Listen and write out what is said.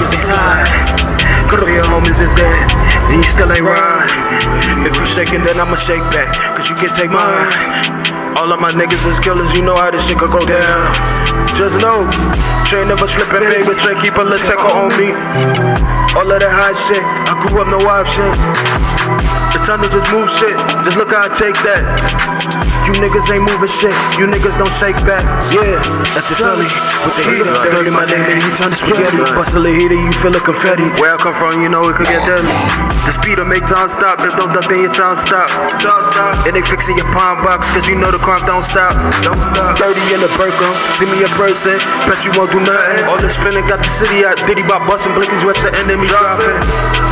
niggas inside. Could be your homies is dead, and you still ain't ride. If you shaking, then I'ma shake back, cause you can take mine. All of my niggas is killers, you know how this shit could go down. Just know, Trey never slippin', baby. Trey keep a little tackle on me. All of that hot shit, I grew up no options. It's time to just move shit, just look how I take that. You niggas ain't moving shit, you niggas don't shake back. Yeah, at the telly, with the heater, dirty my name, and you turn to spaghetti. Bust a little heater, you feel like confetti. Where I come from, you know it could get deadly. The speeder make time stop, if don't duck then your time stop. And they fixing your palm box, cause you know the crime don't stop. 30 in the Berko, see me in person, bet you won't do nothing. All the spinning got the city out, Diddy bop bustin' blinkies, watch the enemies dropping.